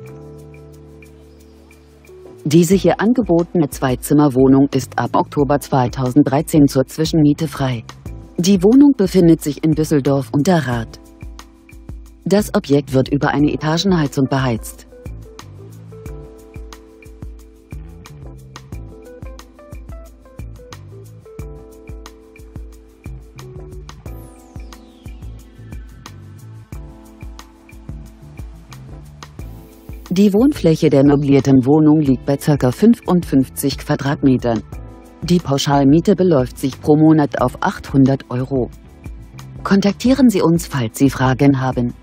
Diese hier angebotene Zweizimmerwohnung ist ab Oktober 2013 zur Zwischenmiete frei. Die Wohnung befindet sich in Düsseldorf-Unterrath. Das Objekt wird über eine Etagenheizung beheizt. Die Wohnfläche der möblierten Wohnung liegt bei ca. 55 Quadratmetern. Die Pauschalmiete beläuft sich pro Monat auf 800 €. Kontaktieren Sie uns, falls Sie Fragen haben.